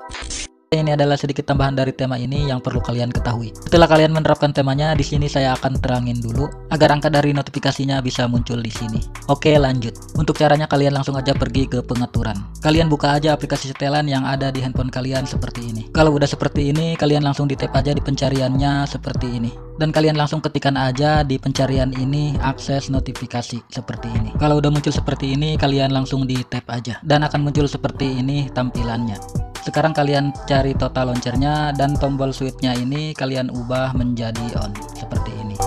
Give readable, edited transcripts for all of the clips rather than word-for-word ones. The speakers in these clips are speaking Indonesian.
Ini adalah sedikit tambahan dari tema ini yang perlu kalian ketahui. Setelah kalian menerapkan temanya, di sini saya akan terangin dulu agar angka dari notifikasinya bisa muncul di sini. Oke, lanjut. Untuk caranya kalian langsung aja pergi ke pengaturan. Kalian buka aja aplikasi setelan yang ada di handphone kalian seperti ini. Kalau udah seperti ini, kalian langsung di tap aja di pencariannya seperti ini. Dan kalian langsung ketikkan aja di pencarian ini akses notifikasi seperti ini. Kalau udah muncul seperti ini, kalian langsung di tap aja dan akan muncul seperti ini tampilannya. Sekarang kalian cari total launchernya dan tombol switchnya ini kalian ubah menjadi on seperti ini.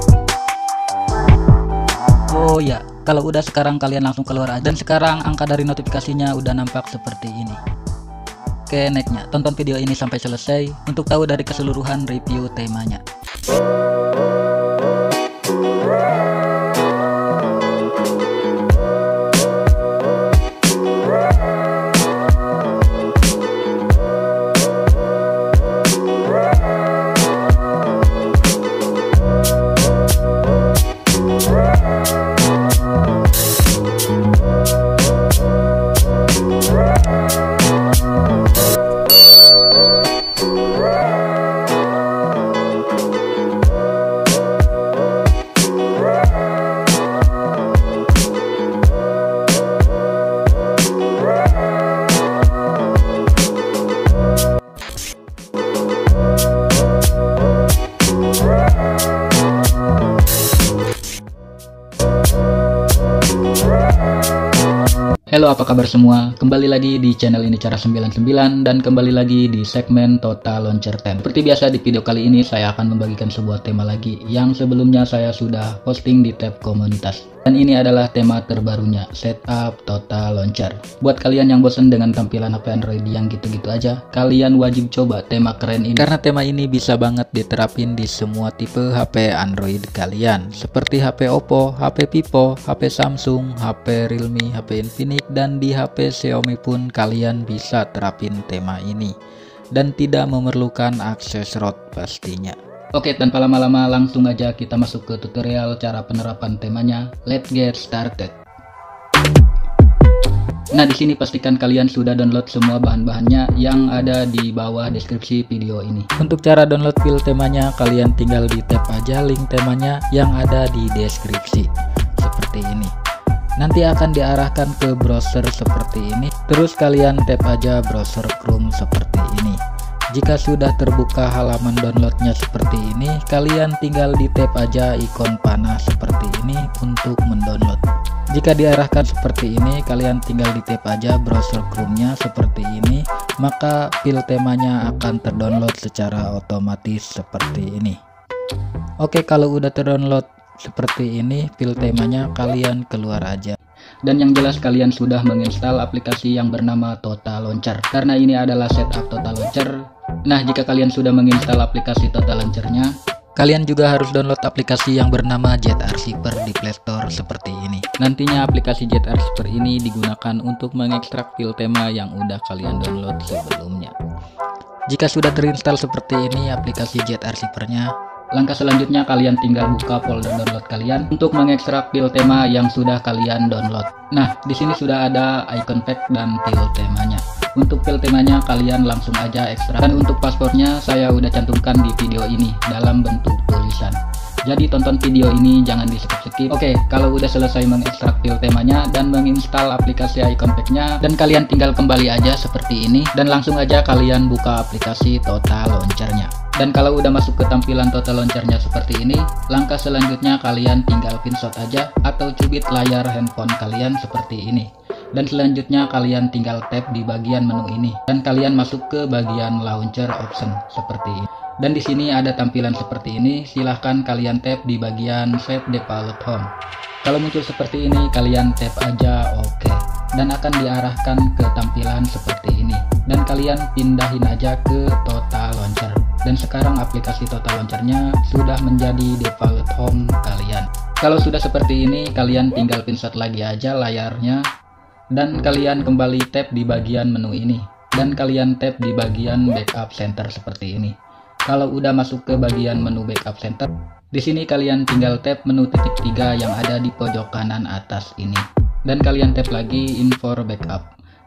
Oh ya, kalau udah sekarang kalian langsung keluar aja. Dan sekarang angka dari notifikasinya udah nampak seperti ini. Oke, nextnya tonton video ini sampai selesai untuk tahu dari keseluruhan review temanya. Halo, apa kabar semua? Kembali lagi di channel ini Cara 99 dan kembali lagi di segmen Total Launcher 10. Seperti biasa di video kali ini saya akan membagikan sebuah tema lagi yang sebelumnya saya sudah posting di tab komunitas. Dan ini adalah tema terbarunya, Setup Total Launcher. Buat kalian yang bosan dengan tampilan HP Android yang gitu-gitu aja, kalian wajib coba tema keren ini. Karena tema ini bisa banget diterapin di semua tipe HP Android kalian. Seperti HP Oppo, HP Vivo, HP Samsung, HP Realme, HP Infinix, dan di HP Xiaomi pun kalian bisa terapin tema ini. Dan tidak memerlukan akses ROT pastinya. Oke, tanpa lama-lama langsung aja kita masuk ke tutorial cara penerapan temanya. Let's get started. Nah, di sini pastikan kalian sudah download semua bahan-bahannya yang ada di bawah deskripsi video ini. Untuk cara download file temanya, kalian tinggal di tap aja link temanya yang ada di deskripsi. Seperti ini. Nanti akan diarahkan ke browser seperti ini. Terus kalian tap aja browser Chrome seperti ini. Jika sudah terbuka halaman downloadnya seperti ini, kalian tinggal di tap aja ikon panah seperti ini untuk mendownload. Jika diarahkan seperti ini, kalian tinggal di tap aja browser Chrome-nya seperti ini, maka file temanya akan terdownload secara otomatis seperti ini. Oke, kalau udah terdownload seperti ini file temanya, kalian keluar aja. Dan yang jelas kalian sudah menginstal aplikasi yang bernama Total Launcher, karena ini adalah setup Total Launcher. Nah, jika kalian sudah menginstal aplikasi Total Launcher-nya, kalian juga harus download aplikasi yang bernama ZArchiver di Play Store seperti ini. Nantinya aplikasi ZArchiver ini digunakan untuk mengekstrak file tema yang udah kalian download sebelumnya. Jika sudah terinstall seperti ini aplikasi ZArchiver-nya, langkah selanjutnya kalian tinggal buka folder download kalian untuk mengekstrak file tema yang sudah kalian download. Nah, di sini sudah ada icon pack dan file temanya. Untuk file temanya kalian langsung aja ekstrak. Dan untuk paspornya saya udah cantumkan di video ini dalam bentuk tulisan. Jadi tonton video ini jangan di skip-skip. Oke, kalau udah selesai mengekstrak file temanya dan menginstal aplikasi icon pack-nya, dan kalian tinggal kembali aja seperti ini dan langsung aja kalian buka aplikasi Total Launcher-nya. Dan kalau udah masuk ke tampilan Total Launcher-nya seperti ini, langkah selanjutnya kalian tinggal pinshot aja atau cubit layar handphone kalian seperti ini. Dan selanjutnya kalian tinggal tap di bagian menu ini dan kalian masuk ke bagian launcher option seperti ini. Dan di sini ada tampilan seperti ini, silahkan kalian tap di bagian set default home. Kalau muncul seperti ini kalian tap aja OK dan akan diarahkan ke tampilan seperti ini. Dan kalian pindahin aja ke Total Launcher. Dan sekarang aplikasi Total Launcher-nya sudah menjadi default home kalian. Kalau sudah seperti ini kalian tinggal pinshot lagi aja layarnya. Dan kalian kembali tap di bagian menu ini dan kalian tap di bagian backup center seperti ini. Kalau udah masuk ke bagian menu backup center, di sini kalian tinggal tap menu titik 3 yang ada di pojok kanan atas ini dan kalian tap lagi info backup.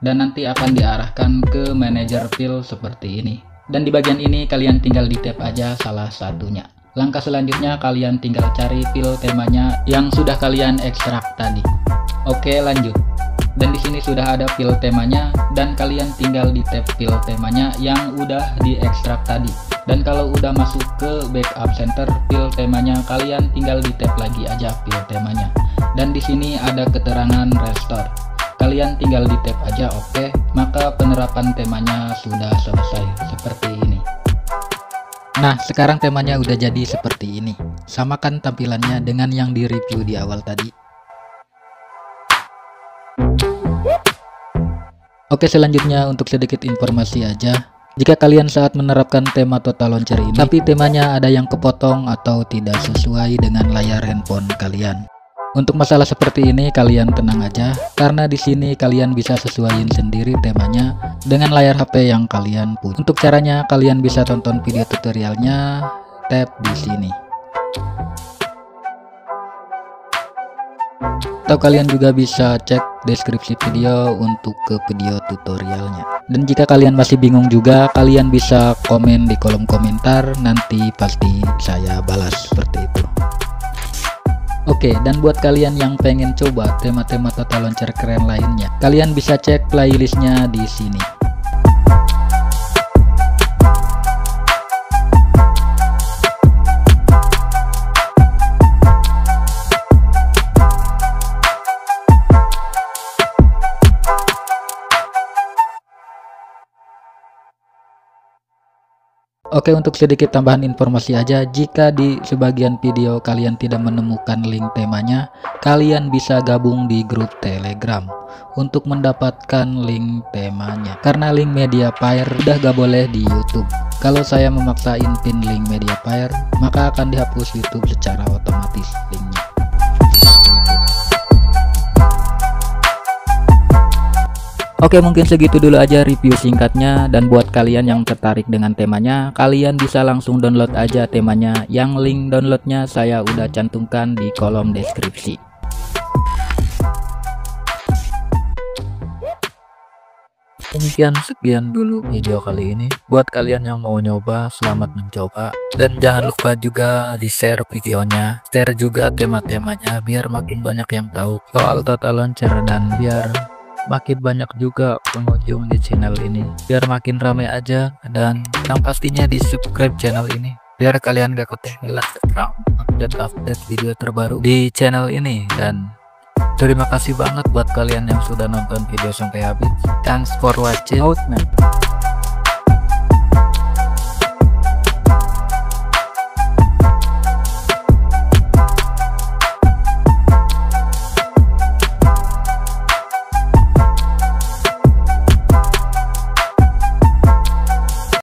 dan nanti akan diarahkan ke manajer file seperti ini. Dan di bagian ini kalian tinggal di tap aja salah satunya. Langkah selanjutnya kalian tinggal cari file temanya yang sudah kalian ekstrak tadi. Oke, lanjut. Dan di sini sudah ada file temanya dan kalian tinggal di tab file temanya yang udah diekstrak tadi. Dan kalau udah masuk ke backup center file temanya, kalian tinggal di tab lagi aja file temanya. Dan di sini ada keterangan restore. Kalian tinggal di tab aja, oke. Maka penerapan temanya sudah selesai seperti ini. Nah, sekarang temanya udah jadi seperti ini. Samakan tampilannya dengan yang di review di awal tadi. Oke, selanjutnya untuk sedikit informasi aja. Jika kalian saat menerapkan tema Total Launcher ini, tapi temanya ada yang kepotong atau tidak sesuai dengan layar handphone kalian. Untuk masalah seperti ini kalian tenang aja, karena di sini kalian bisa sesuaiin sendiri temanya dengan layar HP yang kalian punya. Untuk caranya kalian bisa tonton video tutorialnya, tap di sini. Atau kalian juga bisa cek deskripsi video untuk ke video tutorialnya. Dan jika kalian masih bingung juga, kalian bisa komen di kolom komentar, nanti pasti saya balas seperti itu. Oke, dan buat kalian yang pengen coba tema-tema Total Launcher keren lainnya, kalian bisa cek playlistnya di sini. Oke, untuk sedikit tambahan informasi aja, jika di sebagian video kalian tidak menemukan link temanya, kalian bisa gabung di grup Telegram untuk mendapatkan link temanya. Karena link Mediafire udah gak boleh di YouTube. Kalau saya memaksain pin link Mediafire, maka akan dihapus YouTube secara otomatis linknya. Oke, mungkin segitu dulu aja review singkatnya, dan buat kalian yang tertarik dengan temanya, kalian bisa langsung download aja temanya, yang link downloadnya saya udah cantumkan di kolom deskripsi. Demikian sekian dulu video kali ini. Buat kalian yang mau nyoba, selamat mencoba. Dan jangan lupa juga di share videonya, share juga tema-temanya biar makin banyak yang tahu soal Total Launcher, dan biar makin banyak juga pengunjung di channel ini, biar makin ramai aja. Dan yang pastinya di subscribe channel ini biar kalian gak ketinggalan update video terbaru di channel ini. Dan terima kasih banget buat kalian yang sudah nonton video sampai habis. Thanks for watching. Out, man.